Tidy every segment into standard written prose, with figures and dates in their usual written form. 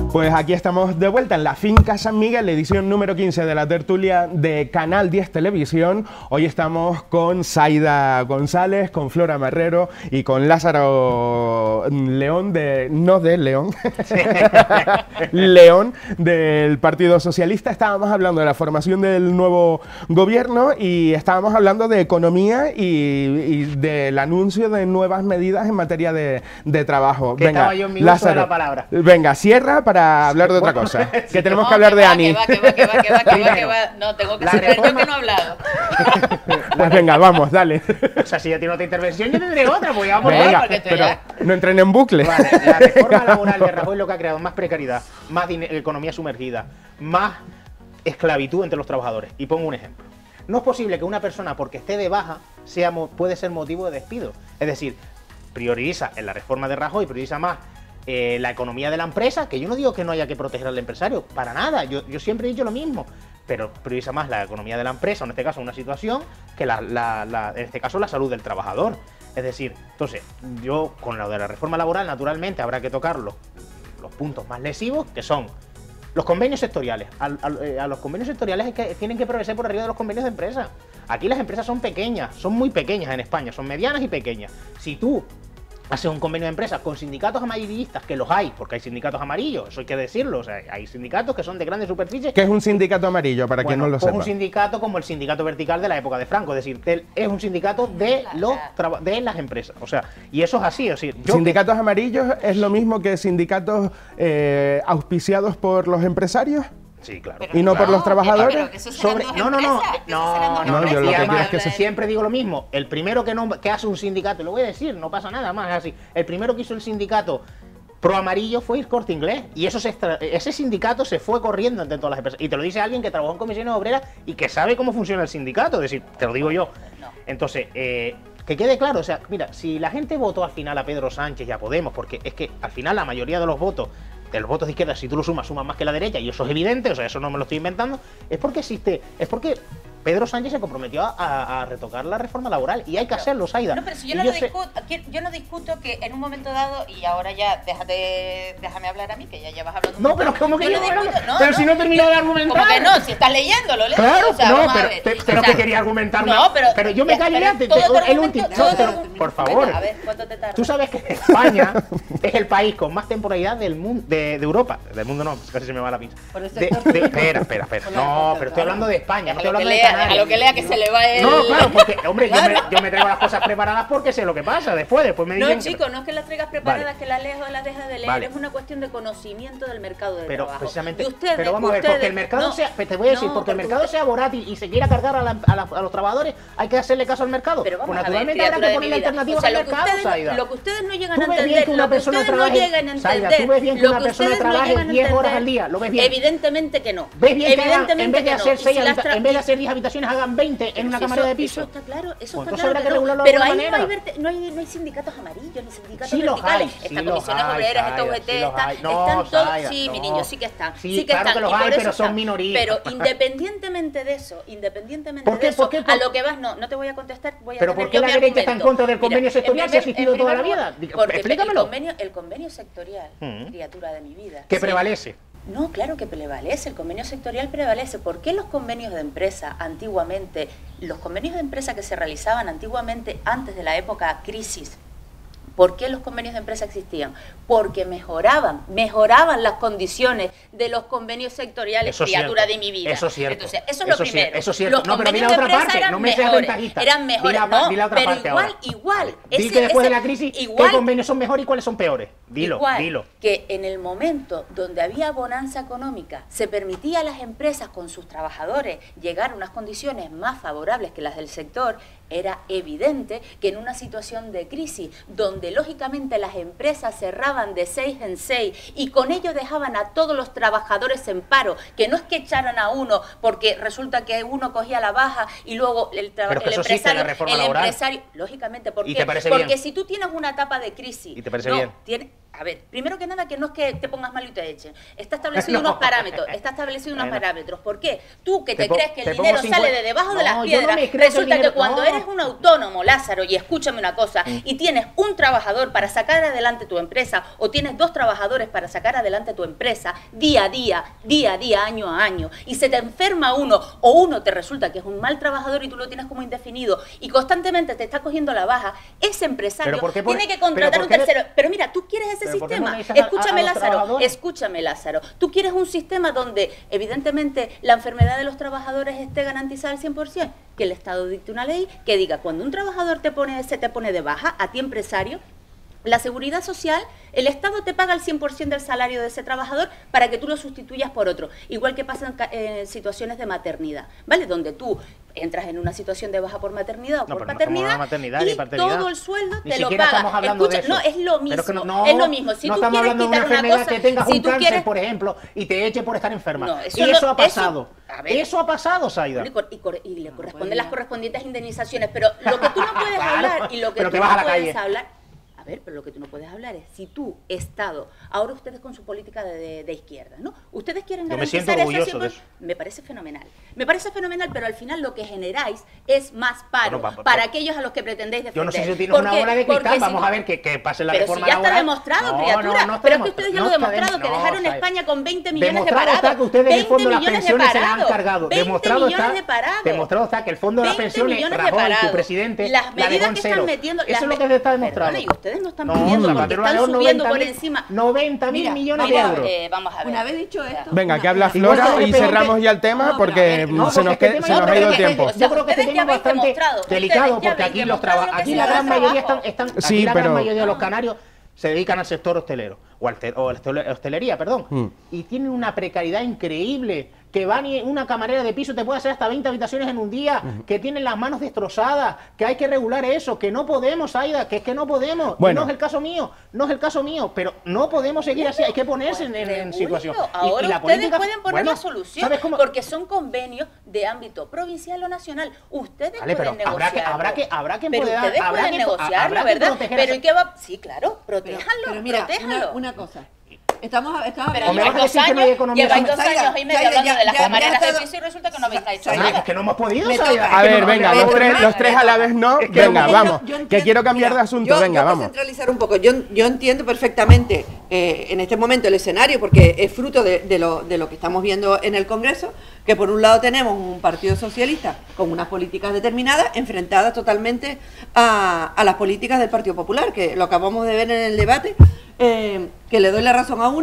Pues aquí estamos de vuelta en la Finca San Miguel, edición número 15 de la tertulia de Canal 10 Televisión. Hoy estamos con Zaida González, con Flora Marrero y con Lázaro León León del Partido Socialista. Estábamos hablando de la formación del nuevo gobierno y estábamos hablando de economía y del anuncio de nuevas medidas en materia de trabajo. Venga, Lázaro, la palabra. Venga, cierra para hablar de otra cosa. Que tenemos que hablar de Ani. Que va. No, tengo que ser yo que no he hablado. Pues venga, vamos, dale. O sea, si ya tiene otra intervención, yo tendré otra, pues vamos venga, pero no entren en bucle. Vale, la reforma laboral de Rajoy lo que ha creado más precariedad, más economía sumergida, más esclavitud entre los trabajadores. Y pongo un ejemplo. No es posible que una persona, porque esté de baja, puede ser motivo de despido. Es decir, prioriza en la reforma de Rajoy, prioriza más la economía de la empresa, que yo no digo que no haya que proteger al empresario, para nada, yo siempre he dicho lo mismo, pero prioriza más la economía de la empresa, en este caso una situación, que en este caso la salud del trabajador. Es decir, entonces, yo con lo de la reforma laboral, naturalmente habrá que tocar los puntos más lesivos, que son los convenios sectoriales. A los convenios sectoriales es que tienen que progresar por arriba de los convenios de empresa. Aquí las empresas son pequeñas, son muy pequeñas en España, son medianas y pequeñas. Si tú hace un convenio de empresa con sindicatos amarillistas, que los hay, porque hay sindicatos amarillos, eso hay que decirlo, o sea, hay sindicatos que son de grandes superficies. ¿Qué es un sindicato amarillo, para quien no lo sepa? Es un sindicato como el sindicato vertical de la época de Franco, es decir, es un sindicato de las empresas, o sea, y eso es así, es decir, ¿Sindicatos amarillos es lo mismo que sindicatos auspiciados por los empresarios? Sí, claro. ¿Y no por los trabajadores? No, yo lo que quiero es que siempre digo lo mismo. El primero que hace un sindicato, lo voy a decir, no pasa nada más, es así. El primero que hizo el sindicato pro amarillo fue el Corte Inglés. Y ese sindicato se fue corriendo entre todas las empresas. Y te lo dice alguien que trabajó en comisiones obreras y que sabe cómo funciona el sindicato. Es decir, te lo digo yo. Entonces, que quede claro, o sea, mira, si la gente votó al final a Pedro Sánchez y a Podemos, porque es que al final la mayoría de los votos de izquierda, si tú lo sumas más que la derecha, y eso es evidente, o sea, eso no me lo estoy inventando, es porque Pedro Sánchez se comprometió a retocar la reforma laboral, y hay que hacerlo, Zaida. No, pero si yo no discuto que en un momento dado, y ahora ya déjame hablar a mí, que ya llevas hablando. No, pero ¿cómo que yo pero si no he terminado de argumentar. Como que no, si estás leyéndolo, claro, o sea, no, pero que quería argumentar. No, pero yo me callo ya, el último. Por favor. Venga, a ver, ¿cuánto te tarda? Tú sabes que España es el país con más temporalidad del mundo, de Europa. Del mundo no, casi se me va la pinza. Espera. No, pero estoy hablando de España, no estoy hablando de Canarias. A lo que lea que se le va el... No, claro, porque, hombre, yo me traigo las cosas preparadas porque sé lo que pasa. Después me dicen... No, chicos, no es que las traigas preparadas, que las leas o las dejas de leer. Es una cuestión de conocimiento del mercado de trabajo. Precisamente, pero vamos a ver, porque el mercado sea... Te voy a decir, porque el mercado sea volátil y se quiera cargar a los trabajadores, hay que hacerle caso al mercado. Pero vamos naturalmente habrá que ponerle alternativas al mercado, Zaida. Lo que ustedes no llegan a entender, lo que ustedes no llegan a entender, ¿tú ves bien que una persona trabaje 10 horas al día? ¿Lo ves bien? Evidentemente que no. ¿Ves bien que en vez de hacer 10 habitaciones hagan 20 en una cámara de piso? Eso está claro, eso pues está claro. Pero ahí no hay sindicatos amarillos, ni sindicatos verticales. Están comisiones obreras, estos UGT, están todos. Sí, mi niño, sí que están. Sí que están. Los hay, pero son minorías. Pero independientemente de eso, a lo que vas, no te voy a contestar. ¿Pero por qué la derecha está en contra del convenio sectorial si ha existido toda la vida? Explícamelo. El convenio sectorial, criatura de mi vida. ¿Qué prevalece? No, claro que prevalece, el convenio sectorial prevalece. ¿Por qué los convenios de empresa antiguamente, los convenios de empresa que se realizaban antiguamente antes de la época crisis, ¿por qué los convenios de empresa existían? Porque mejoraban las condiciones de los convenios sectoriales, criatura de mi vida. Eso es cierto. Entonces, eso es lo primero. Eso es cierto. Los no, pero convenios de empresa eran mejores. Eran mejores, pero igual. Di que después de la crisis, ¿qué convenios son mejores y cuáles son peores? Dilo. Que en el momento donde había bonanza económica, se permitía a las empresas con sus trabajadores llegar a unas condiciones más favorables que las del sector, era evidente que en una situación de crisis, donde lógicamente las empresas cerraban de 6 en 6 y con ello dejaban a todos los trabajadores en paro, que no es que echaran a uno porque resulta que uno cogía la baja y luego el empresario, lógicamente, porque si tú tienes una etapa de crisis, ¿y te parece bien? A ver, primero que nada, que no es que te pongas mal y te echen. Está establecido unos parámetros. Está establecido unos parámetros. ¿Por qué? Tú que te crees que el dinero sale de debajo de las piedras, resulta que cuando eres un autónomo, Lázaro, y escúchame una cosa, y tienes un trabajador para sacar adelante tu empresa, o tienes 2 trabajadores para sacar adelante tu empresa, día a día, año a año, y se te enferma uno, o uno te resulta que es un mal trabajador y tú lo tienes como indefinido, y constantemente te está cogiendo la baja, ese empresario tiene que contratar un tercero. Pero mira, tú quieres ese sistema. Escúchame, Lázaro. Tú quieres un sistema donde, evidentemente, la enfermedad de los trabajadores esté garantizada al 100%. Que el Estado dicte una ley que diga, cuando un trabajador se te pone de baja, a ti empresario, la seguridad social, el Estado te paga el 100% del salario de ese trabajador para que tú lo sustituyas por otro. Igual que pasa en situaciones de maternidad, ¿vale? Donde tú entras en una situación de baja por maternidad o por paternidad, y todo el sueldo te lo paga. Escucha, no, es lo mismo. Es lo mismo. Si tú quieres quitar una cosa, que tengas un cáncer, por ejemplo, y te eche por estar enferma. No, eso ha pasado. Eso ha pasado, Saida. Y le corresponden las correspondientes indemnizaciones. Pero lo que tú no puedes hablar y lo que tú no puedes hablar... Pero lo que tú no puedes hablar es si tú, Estado, ahora ustedes con su política de izquierda, ¿no? Ustedes quieren garantizar eso. Yo me siento orgulloso de eso. Me parece fenomenal. Me parece fenomenal, pero al final lo que generáis es más paro para aquellos a los que pretendéis defender. Yo no sé si tienes una bola de cristal, vamos a ver que pase la reforma laboral. Pero si ya está demostrado, criatura. Pero es que ustedes ya lo han demostrado, que dejaron España con 20 millones de parados. Demostrado está que ustedes el fondo de las pensiones se la han cargado. 20 millones de parados. Demostrado está que el fondo de las pensiones, Rajoy, tu presidente, las medidas que están metiendo... Eso es lo que se está demostrando. Y ustedes no están pidiendo porque están subiendo por encima. 90.000 millones de euros. Vamos a ver. Una vez dicho esto... Venga, que habla Flora y cerramos ya el tema porque se nos ha ido el tiempo. Yo creo que este tema es bastante delicado porque aquí la gran mayoría la gran mayoría de los canarios se dedican al sector hostelero o hostelería, perdón, y tienen una precariedad increíble. Que van y una camarera de piso te puede hacer hasta 20 habitaciones en un día, que tienen las manos destrozadas, que hay que regular eso, que no podemos, Aida, que es que no podemos. Bueno. No es el caso mío, pero no podemos seguir así, hay que ponerse en situación. Ahora y la ustedes política, pueden poner una solución, ¿sabes cómo? Porque son convenios de ámbito provincial o nacional. Ustedes pueden negociar. Habrá que negociarlo, ¿verdad? Pero ¿y qué va? Sí, claro, protéjanlo, pero mira, una cosa. Estamos pero lleváis 2 años y medio hablando de las camareras de piso y resulta que no habéis hecho nada. Es que no hemos podido. A ver, venga, los tres a la vez no. Venga, vamos. Que quiero cambiar de asunto. Venga, vamos. Centralizar un poco. Yo entiendo perfectamente en este momento el escenario porque es fruto de lo que estamos viendo en el Congreso, que por un lado tenemos un partido socialista con unas políticas determinadas enfrentadas totalmente a las políticas del Partido Popular, que lo acabamos de ver en el debate. Que le doy la razón a uno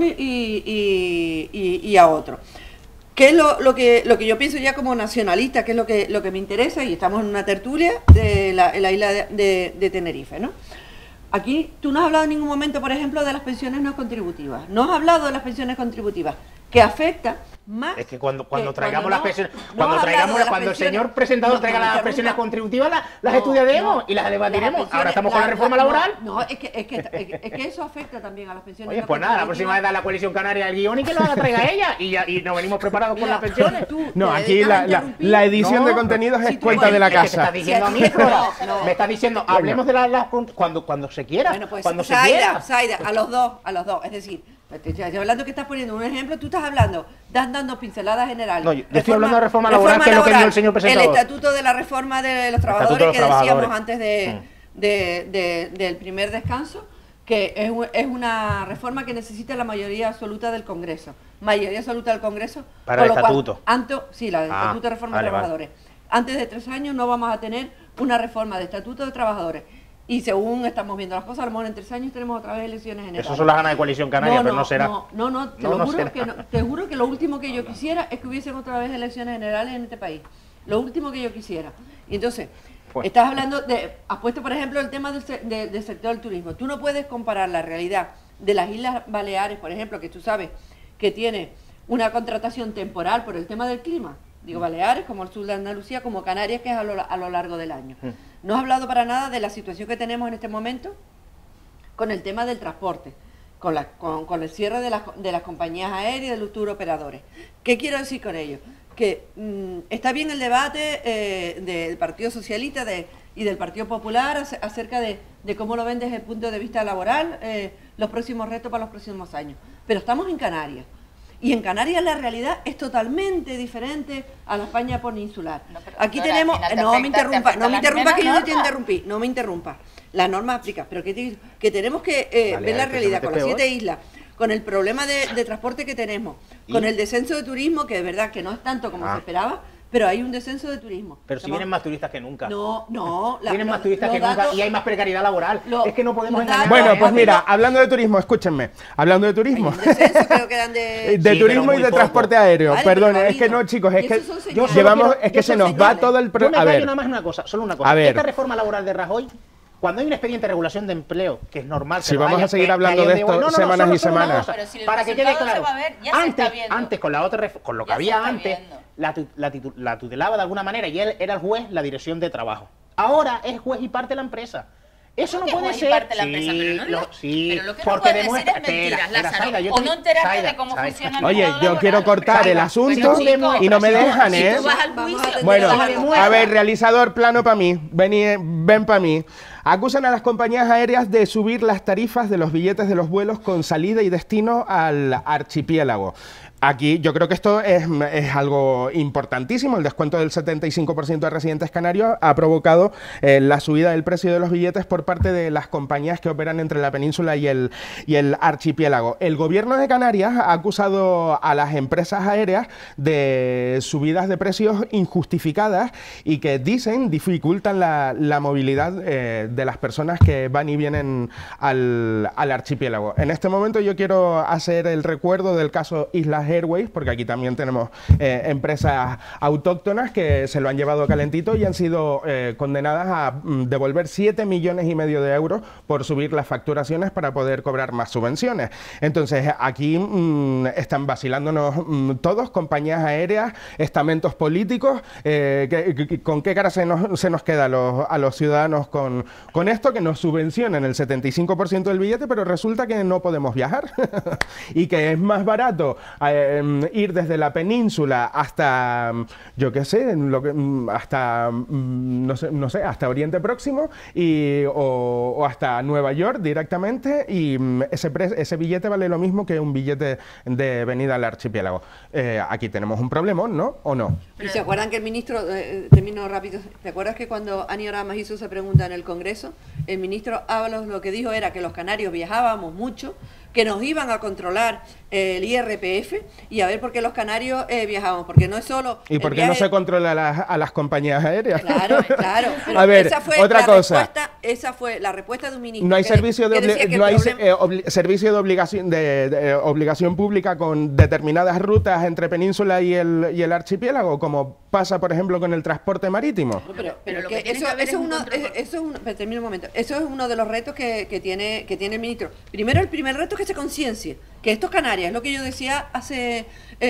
y a otro. ¿Qué es lo que yo pienso ya como nacionalista? ¿Qué es lo que me interesa? Y estamos en una tertulia en la isla de Tenerife, ¿no? Aquí tú no has hablado en ningún momento, por ejemplo, de las pensiones no contributivas. No has hablado de las pensiones contributivas, que afecta más. Es que cuando traigamos las pensiones, cuando el señor presentador traiga las pensiones contributivas, las estudiaremos y las debatiremos. Ahora estamos con la reforma laboral. No, es que eso afecta también a las pensiones. Oye, pues nada, la próxima vez da la coalición canaria el guión y que lo traiga ella y nos venimos preparados con las pensiones. No, aquí la edición de contenidos es cuenta de la casa. Me estás diciendo a mí, me estás diciendo, hablemos de las cuando se quiera. Bueno, pues Saida, a los dos, es decir, estoy hablando que estás poniendo un ejemplo, tú estás hablando, dando pinceladas generales. No, yo estoy hablando de reforma laboral, que es lo que dijo el señor presentador. El estatuto de la reforma de los trabajadores que decíamos antes del primer descanso, que es una reforma que necesita la mayoría absoluta del Congreso. Mayoría absoluta del Congreso. Para el estatuto. Sí, la del estatuto de reforma de trabajadores. Antes de 3 años no vamos a tener una reforma de estatuto de trabajadores. Y según estamos viendo las cosas, a lo mejor en 3 años tenemos otra vez elecciones generales. Eso son las ganas de coalición canaria, pero no será. Te juro que lo último que yo quisiera es que hubiesen otra vez elecciones generales en este país. Lo último que yo quisiera. Y entonces, estás hablando has puesto por ejemplo el tema del sector del turismo. Tú no puedes comparar la realidad de las Islas Baleares, por ejemplo, que tú sabes que tiene una contratación temporal por el tema del clima. Digo, Baleares, como el sur de Andalucía, como Canarias, que es a lo largo del año. No has hablado para nada de la situación que tenemos en este momento con el tema del transporte, con el cierre de las compañías aéreas y de los tour operadores. ¿Qué quiero decir con ello? Que está bien el debate del Partido Socialista de y del Partido Popular acerca de cómo lo ven desde el punto de vista laboral, los próximos retos para los próximos años. Pero estamos en Canarias. Y en Canarias la realidad es totalmente diferente a la España peninsular. No, pero, aquí doctora, tenemos, al final no me interrumpa, te afecta que yo no te norma. interrumpí, no me interrumpa. La norma aplica, pero que tenemos que ver la realidad con las 7 islas, con el problema de transporte que tenemos, con el descenso de turismo, que de verdad que no es tanto como se esperaba, pero hay un descenso de turismo. Pero si vienen más turistas que nunca. No. Vienen más turistas que nunca y hay más precariedad laboral. Es que no podemos engañar. Bueno, pues mira, mira, hablando de turismo, escúchenme, hablando de turismo, Hay un descenso, creo que dan de... de Sí, turismo pero y muy de poco. transporte aéreo, Vale, perdón, pero es que no, chicos, es y que esos son señales. llevamos, es que yo se son nos va señales. todo el... Yo me A callo ver, nada más una cosa, solo una cosa. A ver. Esta reforma laboral de Rajoy, cuando hay un expediente de regulación de empleo, que es normal... Si vamos a seguir hablando de esto semanas y solo una semanas. cosa, Pero si el para que quede resultado claro. se va a ver, ya se está viendo. Antes con la otra con lo que Ya se había está antes, viendo. la tutelaba de alguna manera y él era el juez, la dirección de trabajo. Ahora es juez y parte de la empresa. Eso no que puede juez y ser. parte de la empresa, pero no sí, pero lo que no porque puedes decir demuestra. es mentiras, Espera, Lázaro, Zaida, yo o te- no enterarte Zaida, de cómo Zaida. funciona el oye, mercado yo laboral. quiero cortar el Zaida, asunto pero, chico, y no me si tú- dejan, si ¿eh? tú vas al Vamos a juicio, atender Bueno, a la a ver, realizador, plano para mí. Ven para mí. Acusan a las compañías aéreas de subir las tarifas de los billetes de los vuelos con salida y destino al archipiélago. Aquí yo creo que esto es algo importantísimo. El descuento del 75% de residentes canarios ha provocado la subida del precio de los billetes por parte de las compañías que operan entre la península y el archipiélago. El gobierno de Canarias ha acusado a las empresas aéreas de subidas de precios injustificadas y que dicen dificultan la movilidad de las personas que van y vienen al archipiélago. En este momento yo quiero hacer el recuerdo del caso Islas Airways, porque aquí también tenemos empresas autóctonas que se lo han llevado calentito y han sido condenadas a devolver 7,5 millones de euros por subir las facturaciones para poder cobrar más subvenciones. Entonces aquí están vacilándonos todos, compañías aéreas, estamentos políticos. ¿Con qué cara se nos queda a los ciudadanos con esto? Que nos subvencionan el 75% del billete, pero resulta que no podemos viajar y que es más barato ir desde la península hasta, yo qué sé, hasta, no sé, hasta Oriente Próximo o hasta Nueva York directamente, y ese billete vale lo mismo que un billete de venida al archipiélago. Aquí tenemos un problema, ¿no? ¿O no? ¿Y se acuerdan que el ministro, termino rápido, ¿te acuerdas que cuando Ani Oramas hizo esa pregunta en el Congreso, el ministro Ábalos lo que dijo era que los canarios viajábamos mucho, que nos iban a controlar el IRPF y a ver por qué los canarios viajábamos, porque no es solo... ¿Y por qué no se controla a las compañías aéreas? Claro, claro. Pero a ver, esa fue otra cosa. Esa fue la respuesta de un ministro. No hay servicio de servicio obligación pública con determinadas rutas entre península y el archipiélago, como pasa, por ejemplo, con el transporte marítimo. Pero lo que tiene que haber es un control. Termino un momento. Eso es uno de los retos que tiene el ministro. Primero, el primer reto es que se conciencie que esto es Canarias, es lo que yo decía hace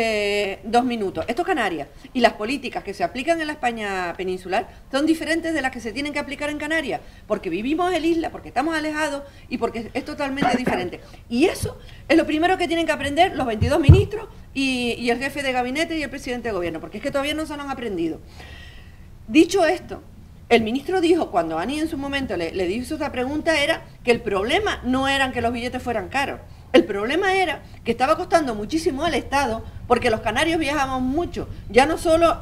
2 minutos. Esto es Canarias y las políticas que se aplican en la España peninsular son diferentes de las que se tienen que aplicar en Canarias, porque vivimos en isla, porque estamos alejados y porque es totalmente diferente. Y eso es lo primero que tienen que aprender los 22 ministros y el jefe de gabinete y el presidente de gobierno, porque es que todavía no se lo han aprendido. Dicho esto, el ministro dijo, cuando Ani en su momento le hizo esta pregunta, era que el problema no era que los billetes fueran caros. El problema era que estaba costando muchísimo al Estado, porque los canarios viajamos mucho, ya no solo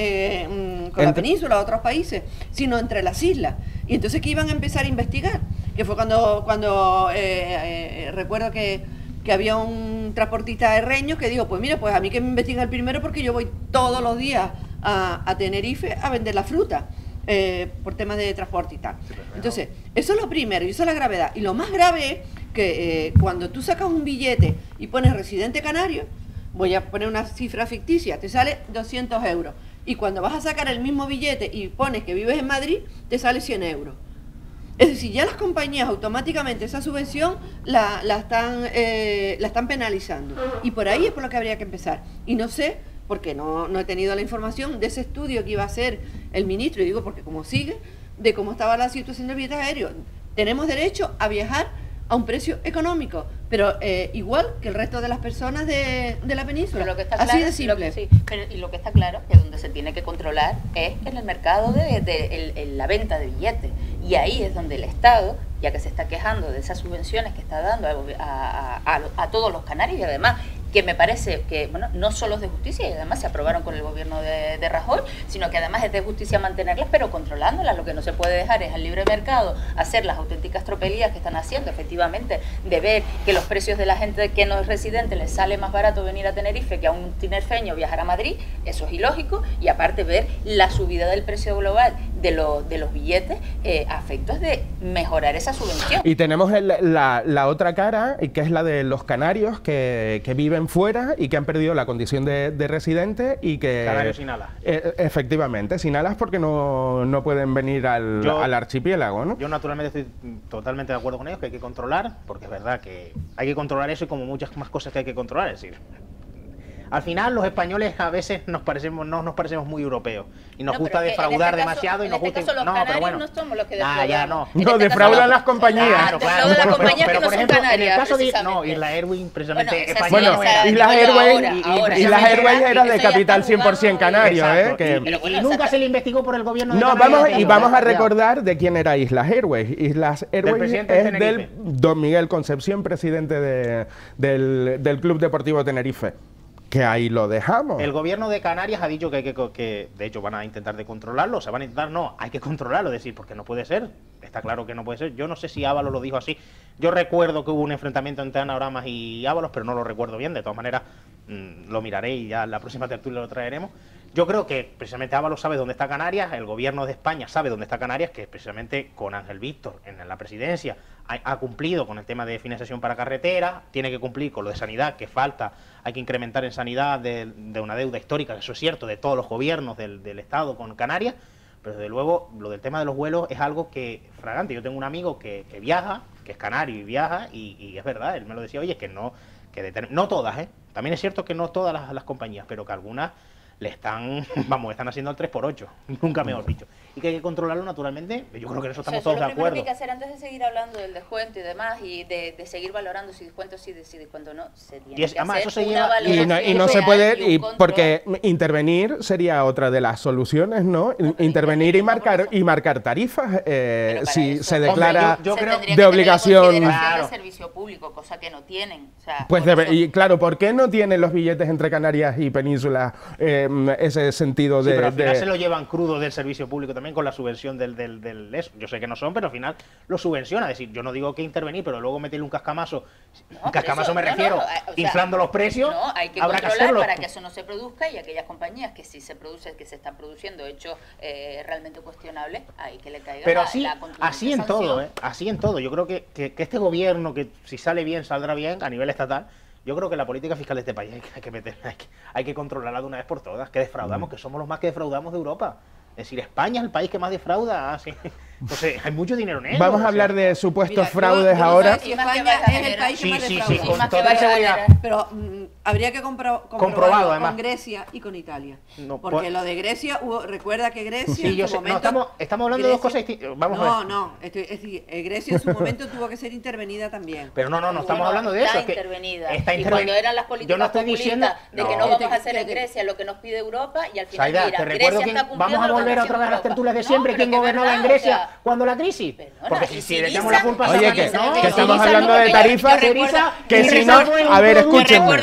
con la península, a otros países, sino entre las islas. Y entonces que iban a empezar a investigar, que fue cuando recuerdo que había un transportista de Reños que dijo, pues mira, pues a mí que me investiguen el primero porque yo voy todos los días a Tenerife a vender la fruta. Por temas de transporte y tal. Entonces, eso es lo primero y eso es la gravedad. Y lo más grave es que cuando tú sacas un billete y pones residente canario, voy a poner una cifra ficticia, te sale 200 euros. Y cuando vas a sacar el mismo billete y pones que vives en Madrid, te sale 100 euros. Es decir, ya las compañías automáticamente esa subvención la están penalizando. Y por ahí es por lo que habría que empezar. Y no sé, porque no he tenido la información de ese estudio que iba a hacer el ministro, y digo porque como sigue, de cómo estaba la situación del billete aéreo. Tenemos derecho a viajar a un precio económico, pero igual que el resto de las personas de la península. Pero lo que está así claro, de simple. y lo que está claro que donde se tiene que controlar es en el mercado de la venta de billetes. Y ahí es donde el Estado, ya que se está quejando de esas subvenciones que está dando a todos los canarios, y además que me parece que, bueno, no solo es de justicia, y además se aprobaron con el gobierno de Rajoy, sino que además es de justicia mantenerlas, pero controlándolas. Lo que no se puede dejar es al libre mercado hacer las auténticas tropelías que están haciendo, efectivamente, de ver que los precios de la gente que no es residente les sale más barato venir a Tenerife que a un tinerfeño viajar a Madrid, eso es ilógico, y aparte ver la subida del precio global de los billetes a efectos de mejorar esa subvención. Y tenemos la otra cara, que es la de los canarios que viven fuera y que han perdido la condición de residente y que... Canarios sin alas. Efectivamente, sin alas porque no pueden venir al archipiélago, ¿no? Yo naturalmente estoy totalmente de acuerdo con ellos, que hay que controlar, porque es verdad que hay que controlar eso y como muchas más cosas que hay que controlar, es decir... Al final los españoles a veces no nos parecemos muy europeos y nos gusta defraudar demasiado y nos gusta... Los canarios bueno, no somos los que defraudan. Ya no. No, defraudan las compañías. Claro. Defraudan las compañías que no son canarias. En el caso de Isla Airways, precisamente Bueno, Isla Airways era de capital 100% canario, y nunca se le investigó por el gobierno de Canarias. Vamos a recordar de quién era Islas Airways. Islas Airways es del don Miguel Concepción, presidente del Club Deportivo Tenerife. Que ahí lo dejamos. El gobierno de Canarias ha dicho que de hecho van a intentar de controlarlo, se van a intentar, no, hay que controlarlo, es decir, porque no puede ser, está claro que no puede ser. Yo no sé si Ábalos lo dijo así, yo recuerdo que hubo un enfrentamiento entre Anagramas y Ábalos, pero no lo recuerdo bien, de todas maneras lo miraré y ya en la próxima tertulia lo traeremos. Yo creo que precisamente Ábalos sabe dónde está Canarias, el gobierno de España sabe dónde está Canarias, que precisamente con Ángel Víctor en la presidencia ha cumplido con el tema de financiación para carreteras, tiene que cumplir con lo de sanidad, que falta, hay que incrementar en sanidad de una deuda histórica, que eso es cierto, de todos los gobiernos del Estado con Canarias, pero desde luego lo del tema de los vuelos es algo que fragante. Yo tengo un amigo que viaja, que es canario y viaja, y es verdad, él me lo decía, oye, que no todas, también es cierto que no todas las compañías, pero que algunas le están haciendo el 3x8, nunca mejor dicho. Y que hay que controlarlo naturalmente, yo creo que en eso estamos todos de acuerdo. Lo que hay que hacer antes de seguir hablando del descuento y demás, y de seguir valorando si descuento sí, si descuento no, se tiene que hacer una valoración y no se puede, porque intervenir sería otra de las soluciones, ¿no? Intervenir y marcar tarifas, si se declara de obligación. De servicio público, cosa que no tienen. O sea, pues y claro, ¿por qué no tienen los billetes entre Canarias y Península ese sentido de... pero al final se lo llevan crudo del servicio público también con la subvención del eso. Yo sé que no son, pero al final lo subvenciona. Es decir, yo no digo que intervenir, pero luego meterle un cascamazo. Un cascamazo me refiero, inflando los precios. No, hay que controlar para que eso no se produzca, y aquellas compañías que sí se producen, que se están produciendo hechos realmente cuestionables, hay que le caiga pero así en todo, así en todo. Yo creo que este gobierno, que si sale bien, saldrá bien a nivel estatal. Yo creo que la política fiscal de este país hay que controlarla de una vez por todas, que defraudamos, que somos los más que defraudamos de Europa. Es decir, España es el país que más defrauda. Sí. Entonces, hay mucho dinero en él. Vamos a hablar de supuestos fraudes ahora. España es el país que más defrauda. Con toda seguridad. Pero habría que comprobarlo además con Grecia y con Italia. No, porque lo de Grecia, recuerda que Grecia sí, en su momento... No, estamos hablando de dos cosas distintas. Vamos a ver. Grecia en su momento tuvo que ser intervenida también. Pero no estamos hablando de eso. Está intervenida. Y cuando eran las políticas populistas de que no vamos a hacer en Grecia lo que nos pide Europa, y al final, Saida, te recuerdo que vamos a volver otra vez a las tertulias de siempre. ¿Quién gobernaba en Grecia cuando la crisis? Porque si le echamos la culpa a Oye, que estamos hablando de tarifas, que si no... A ver, escúchenme.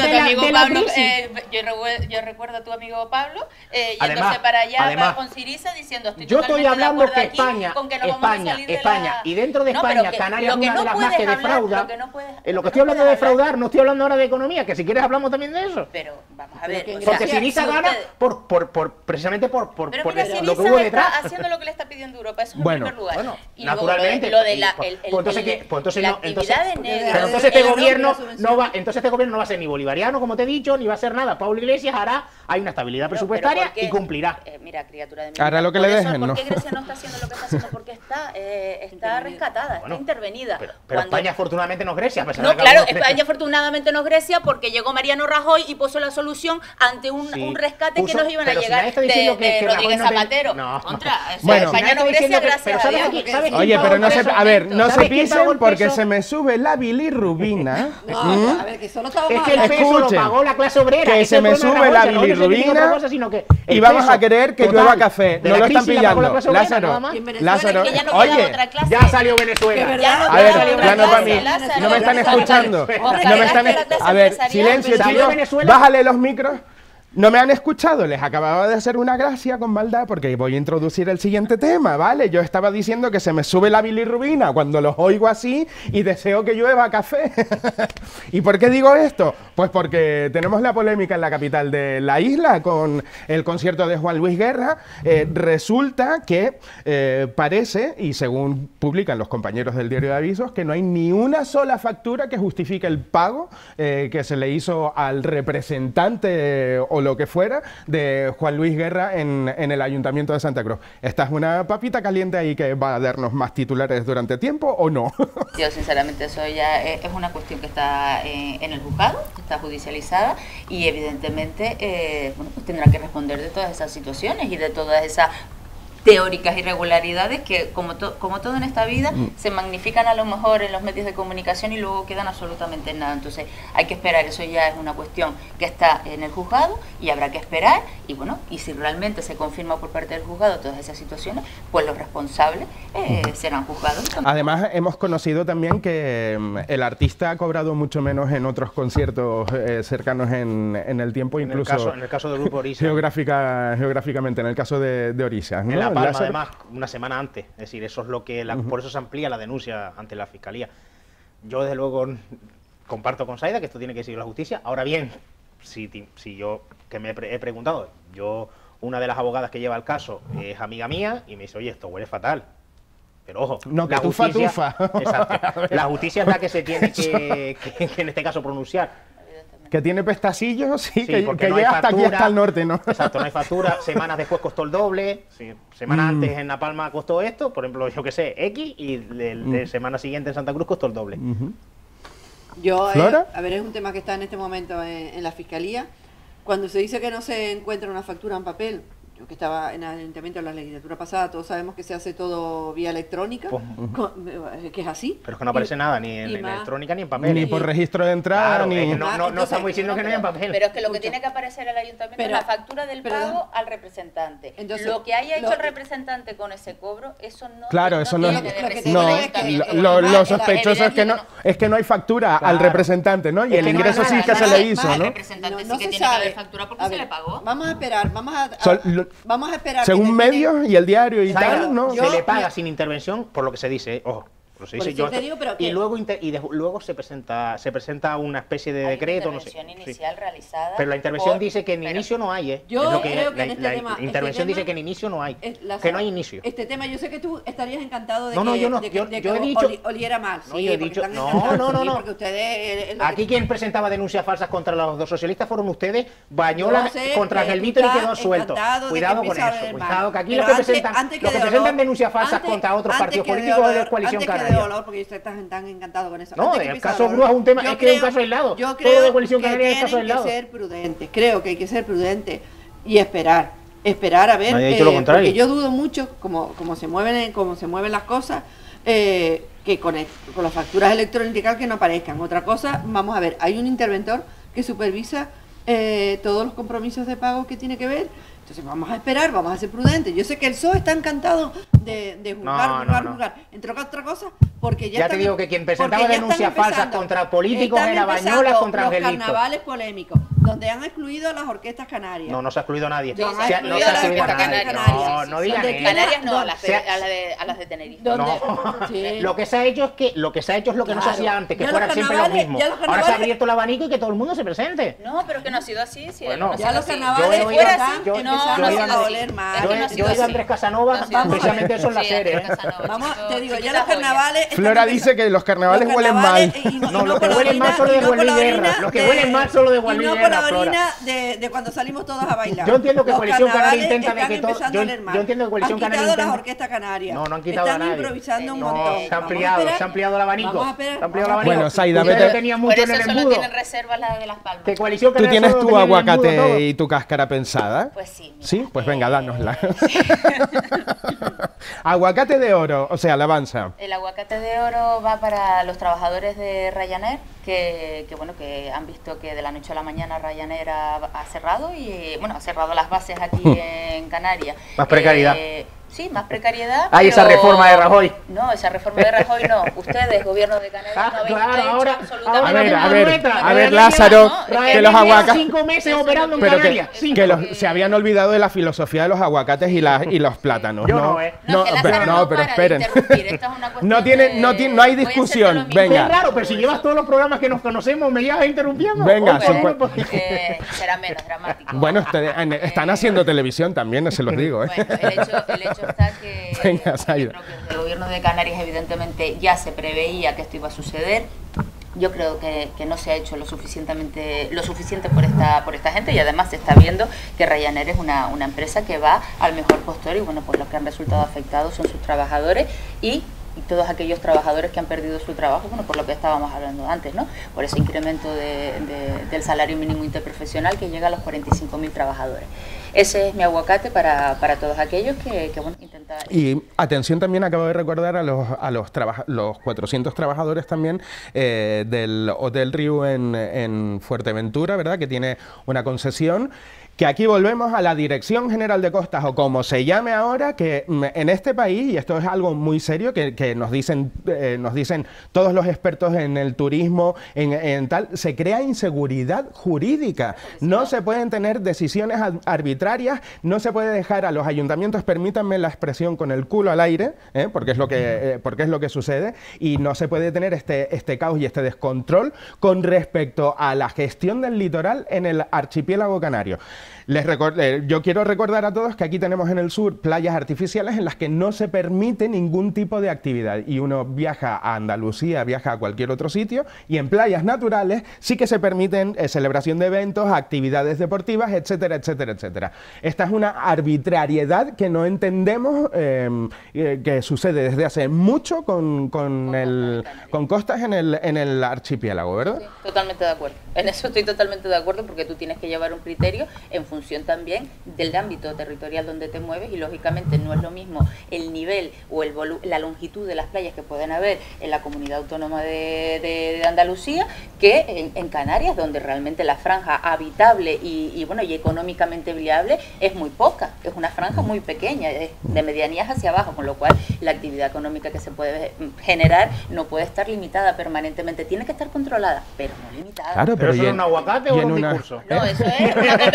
Yo recuerdo a tu amigo Pablo yéndose para allá con Syriza diciendo, yo estoy hablando que España y dentro de España Canarias es una de las más que defrauda. Lo que estoy hablando de defraudar, no estoy hablando ahora de economía, que si quieres hablamos también de eso. Pero vamos a ver, porque Syriza gana precisamente por lo que hubo detrás. Está haciendo lo que le está pidiendo Europa, eso en primer lugar. Bueno, y naturalmente. Lo de la entonces este gobierno no va a ser ni bolivariano, como te he dicho, ni va a ser nada. Pablo Iglesias hay una estabilidad presupuestaria y cumplirá. Mira, criatura de mi hará lo que le dejen, ¿no? ¿Por qué Grecia no está haciendo lo que está haciendo? Porque está rescatada, Bueno, está intervenida. Pero Cuando- España afortunadamente no es Grecia, a pesar No, de que claro, algunos- España afortunadamente no es Grecia porque llegó Mariano Rajoy y puso la solución ante un Sí, rescate que puso- nos iban a pero si llegar nadie está diciendo que de Rajoy Rodríguez no te- Zapatero. No. Contra, o sea, Bueno, España nadie no está Grecia diciendo que- gracias pero a ¿sabes Dios. aquí- sabes quién Oye, pagó pero el no se, peso? a ver, no ¿Sabes se quién pagó pisen el porque peso? se me sube la bilirrubina. No, a ver, que solo estamos Es que el hablando. peso lo Escuchen, pagó la clase obrera. que ese se es el me problema de sube la Rajoy, que no dice ninguna bilirrubina otra cosa, sino que y el vamos peso a querer que total llueva café. de No la lo están crisis la pagó la pillando. clase obrera, Lázaro, nada más. Y en Venezuela, Lázaro, que ya no queda oye, otra clase. Ya salió Venezuela. Que verdad. Ya no a queda ver, otra ya no para mí. clase, Lázaro. No me están escuchando. Hombre, No me que están. la clase A ver, empresarial. silencio, Salió chicos. Venezuela. Bájale los micros. No me han escuchado, les acababa de hacer una gracia con maldad porque voy a introducir el siguiente tema, ¿vale? Yo estaba diciendo que se me sube la bilirrubina cuando los oigo así y deseo que llueva café. ¿Y por qué digo esto? Pues porque tenemos la polémica en la capital de la isla con el concierto de Juan Luis Guerra. Resulta que parece, y según publican los compañeros del Diario de Avisos, que no hay ni una sola factura que justifique el pago que se le hizo al representante o lo que fuera de Juan Luis Guerra en el Ayuntamiento de Santa Cruz. ¿Esta es una papita caliente ahí que va a darnos más titulares durante tiempo o no? Yo sinceramente eso ya es una cuestión que está en el juzgado, que está judicializada y evidentemente bueno, pues tendrá que responder de todas esas situaciones y de todas esas teóricas irregularidades que como todo en esta vida se magnifican a lo mejor en los medios de comunicación y luego quedan absolutamente en nada. Entonces hay que esperar, eso ya es una cuestión que está en el juzgado y habrá que esperar y bueno, y si realmente se confirma por parte del juzgado todas esas situaciones, pues los responsables serán juzgados. Además, hemos conocido también que el artista ha cobrado mucho menos en otros conciertos cercanos en el tiempo, incluso En el caso del grupo Orisa. geográficamente, en el caso de Orisa, ¿no? En La Palma, Lázaro. además, una semana antes. Es decir, eso es lo que por eso se amplía la denuncia ante la Fiscalía. Yo, desde luego, comparto con Saida que esto tiene que seguir la justicia. Ahora bien, si yo, que me he preguntado, una de las abogadas que lleva el caso es amiga mía y me dice, oye, esto huele fatal. Pero ojo, No, que la tufa, justicia, tufa. exacto, la justicia es la que se tiene que en este caso pronunciar. Que tiene pestasillos, sí, Sí, porque que no hay llega hasta aquí, factura. hasta el norte, ¿no? Exacto, no hay factura. Semanas después costó el doble. Sí, semanas antes en La Palma costó esto, por ejemplo, yo que sé, X, y de semana siguiente en Santa Cruz costó el doble. Yo, ¿Flora? a ver, es un tema que está en este momento en la Fiscalía. Cuando se dice que no se encuentra una factura en papel, yo que estaba en el Ayuntamiento en la legislatura pasada, todos sabemos que se hace todo vía electrónica, que es así. Pero es que no aparece nada, ni en y más- electrónica ni en papel. Ni por registro de entrada, Claro, ni... es que no Entonces, estamos diciendo que no haya en papel. Pero es que lo que Escucha. tiene que aparecer el ayuntamiento Pero- es la factura del perdón. pago al representante. Entonces, lo que haya hecho lo- el representante con ese cobro, eso no. Claro, eso no tiene es... de lo que recibo No, el digo es que- ayuntamiento. lo además, sospechoso es que no hay factura al Claro. representante, ¿no? Y Es el que no ingreso hay sí nada, que se nada, le hizo, Más, el ¿no? representante sí No que se tiene que sabe. haber factura porque A se ver, le pagó. Vamos a esperar, vamos a esperar. Según que termine- medios y el diario y Saida, tal, ¿no? yo- se le paga sin intervención, por lo que se dice, ojo, lo se Por dice eso yo, te digo, pero y que- luego se presenta una especie de Hay decreto, una no sé. intervención Sí. inicial realizada. Pero la intervención por- dice que en pero- inicio no hay, ¿eh? Yo Es lo creo que en este la tema- intervención este dice tema- que en inicio no hay, Lázaro, que no hay inicio. Este tema, yo sé que tú estarías encantado de No, no, que, yo no, de que- yo- de yo que he dicho- oliera mal. No, sí, yo he porque dicho- están no, encantados, no, sí, no. porque ustedes... lo que- Aquí quien presentaba denuncias falsas contra los dos socialistas fueron ustedes, Bañola Yo sé contra que Gelvito y tú quedó estás suelto. encantado de Cuidado que con empiece a eso, haber mal. cuidado, que aquí Pero los que presentan, que los que de presentan dolor, denuncias falsas antes- contra otros antes partidos que de políticos es dolor, la coalición antes que de canaria. dolor, porque yo estoy tan encantado con eso. No, Antes que el empiece a caso dolor, Grúa es un tema, yo es que es un creo- caso aislado. Yo Todo creo de coalición que canaria es caso tienen que aislado. ser prudentes. Creo que hay que ser prudentes y esperar a ver. Nadie ha dicho lo contrario. Porque yo dudo mucho como se mueven las cosas. Que con las facturas electrónicas que no aparezcan. Otra cosa, vamos a ver, hay un interventor que supervisa todos los compromisos de pago que tiene que ver. Entonces vamos a esperar, vamos a ser prudentes. Yo sé que el PSOE está encantado de juzgar, entre otras cosas, porque Ya te están- digo que quien presentaba porque ya denuncias están falsas empezando- contra políticos están era empezando Bañolas contra los Angelito. carnavales polémicos, donde han excluido a las orquestas canarias. No, no se ha excluido a nadie. No, O sea, se ha no excluido se a ha las excluido a orquestas nadie. canarias. No, no digan Donde eso. Canarias no, Se a las de Tenerife. ¿Dónde? No. Sí. Lo que se ha hecho es lo que no se Claro. hacía antes, que Ya fueran los siempre los carnavales- mismos. ya los Ahora se ha carnavales- abierto el abanico y que todo el mundo se presente. No, pero es que no ha sido así. Sí, Bueno, no ha Ya sido los así. carnavales Yo he fuera oído- así, yo- no, yo no he ha sido oído- así. oler mal. Es que no ha Yo he sido oído a así. Andrés Casanova, No ha sido así. precisamente eso en la Sí, serie. Andrés Casanova, Vamos, chiquito- te digo, ya chiquita los joya. carnavales... están Flora empezando- dice que los carnavales huelen mal. No, los que huelen mal son los de Juan Luis Guerra. Los que huelen mal son los de Juan Luis y no Guerra. perdona, Flora. orina de cuando salimos todos a bailar. Yo entiendo que Los Coalición Canaria carnavales intenta de están que todo. empezando a leer mal. Yo entiendo que Coalición Han Canaria quitado las intenta. orquestas canarias. No, no han quitado a Están nadie. improvisando un No, montón. se ha Vamos a ampliado, esperar. se ha ampliado el abanico. Vamos a esperar. Se ha ampliado el Vamos a abanico. Bueno, Saida, Ustedes vete. tenían Por mucho eso en el solo embudo. tienen reservas las de Las Palmas. Que Coalición ¿Tú Canaria tienes solo tu tenía en el embudo todo. aguacate y tu cáscara pensada? Pues sí. Mira, Sí, pues venga, dánosla. Aguacate de oro, o sea, alabanza. El aguacate de oro va para los trabajadores de Ryanair que bueno, que han visto que de la noche a la mañana Ryanair ha cerrado y bueno, ha cerrado las bases aquí en Canarias. Más precariedad. Sí, más precariedad. Hay esa pero- reforma de Rajoy. No, esa reforma de Rajoy no. Ustedes, gobierno de Canarias, no habéis Claro, hecho ahora absolutamente A ver, nada. a ver, Lázaro, no, que Ryanair los lleva aguacates... 5 meses operando en Pero Canarias. se habían olvidado de la filosofía de los aguacates y los plátanos. Yo no, no, ¿eh? No, que Lázaro no pero para de esperen. interrumpir, esta es una cuestión No de- hay voy a discusión. hacerte lo mismo. Venga. Qué raro, pero si llevas todos los programas que nos conocemos, me llevas interrumpiendo. Venga, Oye, se bueno, puede- pues- Será menos dramático. Bueno, están haciendo televisión también, se los digo. Bueno, el hecho está que Venga, yo Saida. creo que desde el gobierno de Canarias evidentemente ya se preveía que esto iba a suceder. Yo creo que no se ha hecho lo suficiente por esta gente y además se está viendo que Ryanair es una empresa que va al mejor postor y bueno, pues los que han resultado afectados son sus trabajadores y todos aquellos trabajadores que han perdido su trabajo, bueno, por lo que estábamos hablando antes, ¿no? Por ese incremento del salario mínimo interprofesional que llega a los 45.000 trabajadores. Ese es mi aguacate para todos aquellos que bueno, intentan... Y atención, también acabo de recordar a los 400 trabajadores también del Hotel Riu en Fuerteventura, ¿verdad? Que tiene una concesión. Que aquí volvemos a la Dirección General de Costas, o como se llame ahora, que en este país, y esto es algo muy serio, que nos dicen todos los expertos en el turismo, en tal, se crea inseguridad jurídica. No se pueden tener decisiones arbitrarias, no se puede dejar a los ayuntamientos, permítanme la expresión, con el culo al aire, porque es lo que sucede, y no se puede tener este caos y este descontrol con respecto a la gestión del litoral en el archipiélago canario. Yo quiero recordar a todos que aquí tenemos en el sur playas artificiales en las que no se permite ningún tipo de actividad y uno viaja a Andalucía, viaja a cualquier otro sitio y en playas naturales sí que se permiten celebración de eventos, actividades deportivas, etcétera, etcétera, etcétera. Esta es una arbitrariedad que no entendemos que sucede desde hace mucho con Costas en el archipiélago, ¿verdad? Sí, totalmente de acuerdo. En eso estoy totalmente de acuerdo porque tú tienes que llevar un criterio en función también del ámbito territorial donde te mueves y lógicamente no es lo mismo el nivel o la longitud de las playas que pueden haber en la comunidad autónoma de Andalucía que en Canarias, donde realmente la franja habitable y económicamente viable es muy poca, es una franja muy pequeña, es de medianías hacia abajo, con lo cual la actividad económica que se puede generar no puede estar limitada permanentemente, tiene que estar controlada, pero no limitada. Claro, ¿Pero eso es un aguacate o un discurso? No, eso es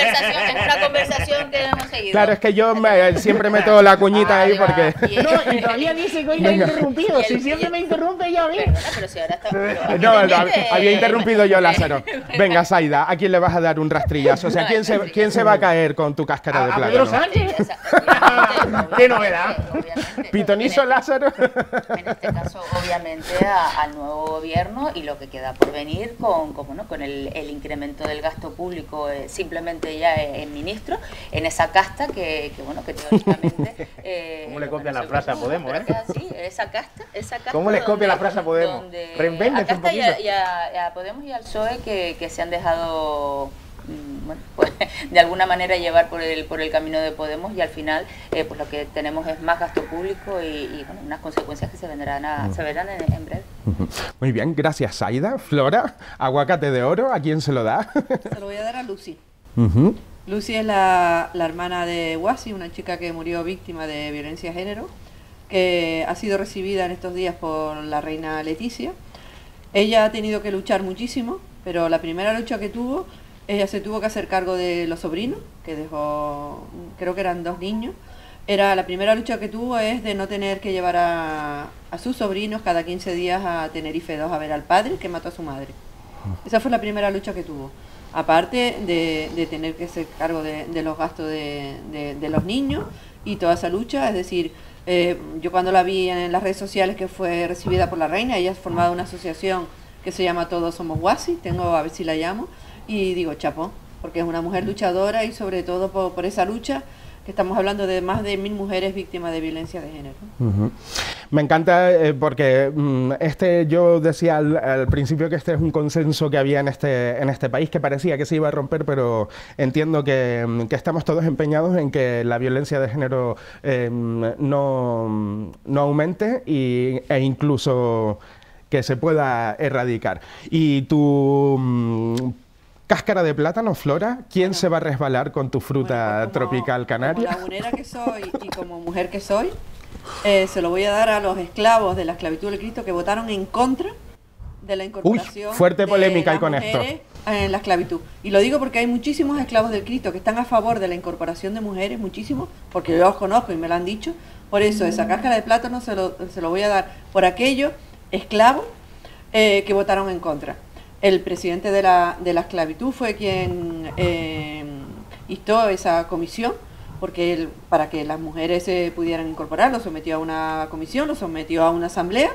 una conversación que hemos seguido. Claro, es que yo siempre meto la cuñita ahí porque... No, y todavía dice que hoy me ha interrumpido. Si siempre me interrumpe, ya ves. Perdona, pero si ahora está... No, había interrumpido yo, Lázaro. Venga, Saida, ¿a quién le vas a dar un rastrillazo? O sea, ¿quién se va a caer con tu cáscara de ¿A Pedro plátano? Sánchez? Obviamente, Qué novedad. obviamente. ¿Pitonizo, Lázaro? En este caso, obviamente, al nuevo gobierno y lo que queda por venir con el incremento del gasto público simplemente ya en ministro, en esa casta que teóricamente... ¿Cómo le copian la frase a Podemos, Sí, esa casta. ¿Cómo les copia la frase a Podemos? Reinvéntense un poquito. Y a Podemos y al PSOE que se han dejado... Bueno, pues, de alguna manera llevar por el camino de Podemos y al final pues lo que tenemos es más gasto público y bueno, unas consecuencias que se verán en breve. Muy bien, gracias, Saida. Flora, aguacate de oro, ¿a quién se lo da? Se lo voy a dar a Lucy. Ujú. Lucy es la hermana de Wasi, una chica que murió víctima de violencia de género, que ha sido recibida en estos días por la reina Leticia. Ella ha tenido que luchar muchísimo, pero la primera lucha que tuvo, ella se tuvo que hacer cargo de los sobrinos, que dejó, creo que eran 2 niños. La primera lucha que tuvo es de no tener que llevar a sus sobrinos cada 15 días a Tenerife 2 a ver al padre que mató a su madre. Esa fue la primera lucha que tuvo. Aparte de tener que hacer cargo de los gastos de los niños y toda esa lucha, es decir, yo cuando la vi en las redes sociales que fue recibida por la reina, ella ha formado una asociación que se llama Todos Somos Wasi, a ver si la llamo, y digo, chapó, porque es una mujer luchadora y sobre todo por esa lucha, que estamos hablando de más de 1000 mujeres víctimas de violencia de género. Me encanta porque yo decía al principio que este es un consenso que había en este país, que parecía que se iba a romper, pero entiendo que estamos todos empeñados en que la violencia de género no aumente e incluso que se pueda erradicar. Y tu cáscara de plátano, Flora, ¿quién se va a resbalar con tu fruta pues tropical canaria? Como lagunera que soy y como mujer que soy, se lo voy a dar a los esclavos de la esclavitud del Cristo que votaron en contra de la incorporación. Fuerte polémica de ahí con las esto. mujeres en la esclavitud. Y lo digo porque hay muchísimos esclavos del Cristo que están a favor de la incorporación de mujeres, muchísimos, porque yo los conozco y me lo han dicho. Por eso, esa cáscara de plátano se lo voy a dar por aquellos esclavos que votaron en contra. El presidente de la esclavitud fue quien instó esa comisión, porque él, para que las mujeres se pudieran incorporar, lo sometió a una comisión, lo sometió a una asamblea,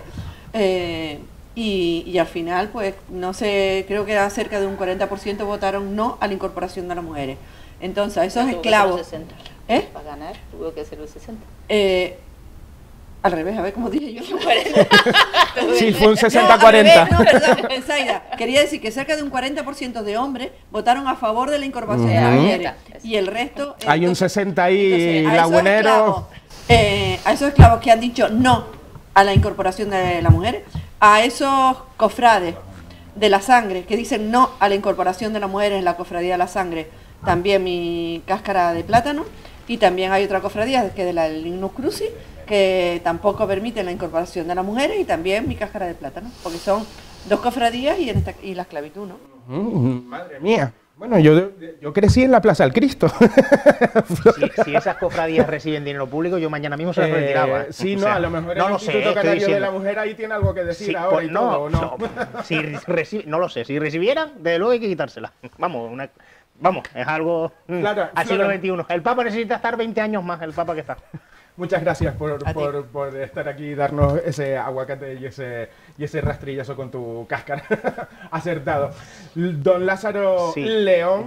y al final, pues, no sé, creo que era cerca de un 40% votaron no a la incorporación de las mujeres. Entonces, a esos esclavos... Para ganar, tuvo que ser los 60. Al revés, a ver cómo dije yo. Sí, fue un 60-40. No, perdón, Zaida. Quería decir que cerca de un 40% de hombres votaron a favor de la incorporación de las mujeres. Y el resto... Hay un 60 ahí lagunero. A esos esclavos que han dicho no a la incorporación de las mujeres, a esos cofrades de la sangre que dicen no a la incorporación de las mujeres en la cofradía de la sangre, también mi cáscara de plátano. Y también hay otra cofradía que es de la Lignus Crucis, que tampoco permite la incorporación de las mujeres, y también mi cáscara de plátano, porque son dos cofradías y la esclavitud, ¿no? Madre mía. Bueno, yo crecí en la Plaza del Cristo. Si esas cofradías reciben dinero público, yo mañana mismo se las retiraba. Sí, a lo mejor el Instituto Canario de la Mujer ahí tiene algo que decir sí, ahora pues, y todo, ¿no? No lo sé, si recibieran, desde luego hay que quitársela. Vamos, es algo claro, al siglo XXI. El Papa necesita estar 20 años más, el Papa que está. Muchas gracias por estar aquí y darnos ese aguacate y ese rastrillazo con tu cáscara. Acertado. Don Lázaro León.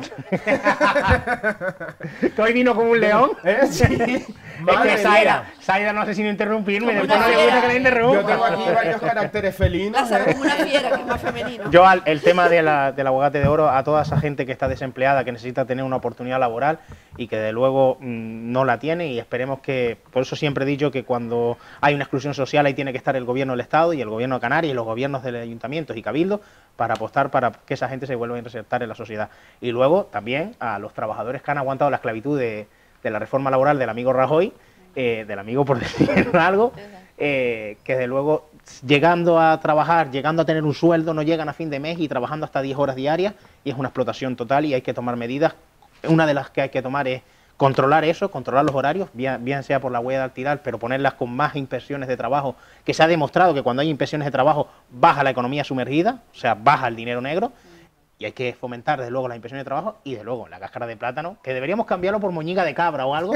¿Que hoy vino como un león? Sí. Es que Zaida no sé si no interrumpirme, después no le gusta que le interrumpa. Yo tengo aquí varios caracteres felinos. Lázaro como una fiera, que es más femenino. Yo el tema del aguacate de oro, a toda esa gente que está desempleada, que necesita tener una oportunidad laboral y que de luego no la tiene, y esperemos que, por eso siempre he dicho que cuando hay una exclusión social ahí tiene que estar el gobierno del Estado y el gobierno de Canarias y los gobiernos de ayuntamientos y cabildos para apostar para que esa gente se vuelva a insertar en la sociedad. Y luego también a los trabajadores que han aguantado la esclavitud de la reforma laboral del amigo Rajoy, del amigo por decir algo, que de luego llegando a trabajar, llegando a tener un sueldo, no llegan a fin de mes y trabajando hasta 10 horas diarias, y es una explotación total y hay que tomar medidas. Una de las que hay que tomar es controlar eso, controlar los horarios, bien sea por la huella dactilar, pero ponerlas con más inspecciones de trabajo, que se ha demostrado que cuando hay inspecciones de trabajo baja la economía sumergida, o sea, baja el dinero negro, y hay que fomentar desde luego las inspecciones de trabajo y desde luego la cáscara de plátano, que deberíamos cambiarlo por moñiga de cabra o algo,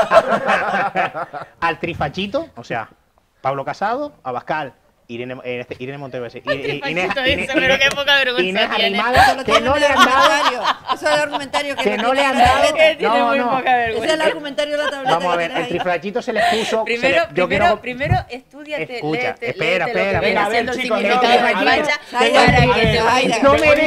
al trifachito, o sea, Pablo Casado, Abascal, Irene Montero, Inés Arrimadas, que no le han dado. Eso es el argumentario que no le han dado. No. Ese es el argumentario de la tableta. Vamos a ver, el triflachito se les puso. Primero estúdiate, escucha, léete espera, lo que viene a ver, haciendo el chicos, significado de Pacha para que no me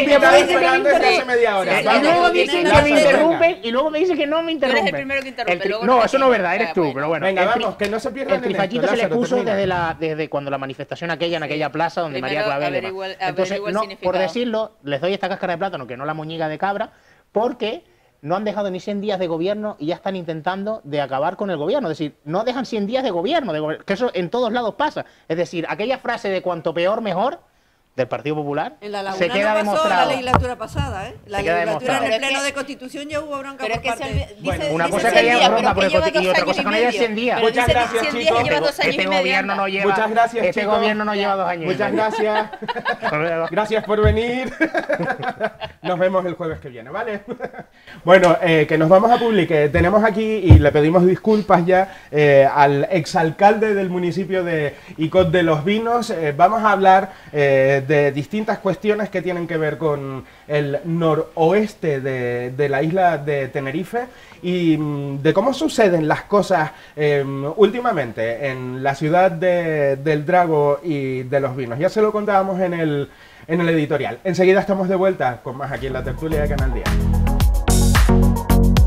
interrumpen y luego me dicen que no me interrumpen. Tú eres el primero que interrumpe. No, eso no es verdad, eres tú, pero bueno. Venga, vamos, que no se pierdan. El trifachito se les puso desde cuando la manifestación aquella en aquella plaza donde María Clavel iba. Entonces, por decirlo, les doy esta cáscara de plátano, que no la moñiga de cabra, porque no han dejado ni 100 días de gobierno y ya están intentando de acabar con el gobierno. Es decir, no dejan 100 días de gobierno, que eso en todos lados pasa. Es decir, aquella frase de cuanto peor mejor del Partido Popular se queda demostrado. La legislatura pasada, ¿eh? La legislatura en el pleno de Constitución ya hubo bronca por parte. Una cosa que haya bronca por el Constitución y otra cosa que no haya 100 días. Muchas gracias, chicos. Este gobierno no lleva. Muchas gracias, este gobierno no lleva 2 años. Muchas gracias. Gracias por venir. Nos vemos el jueves que viene, ¿vale? Bueno, que nos vamos a publicar. Tenemos aquí, y le pedimos disculpas ya, al exalcalde del municipio de Icod de los Vinos. Vamos a hablar de distintas cuestiones que tienen que ver con el noroeste de la isla de Tenerife y de cómo suceden las cosas últimamente en la ciudad del Drago y de los Vinos. Ya se lo contábamos en el editorial. Enseguida estamos de vuelta con más aquí en la tertulia de Canal 10.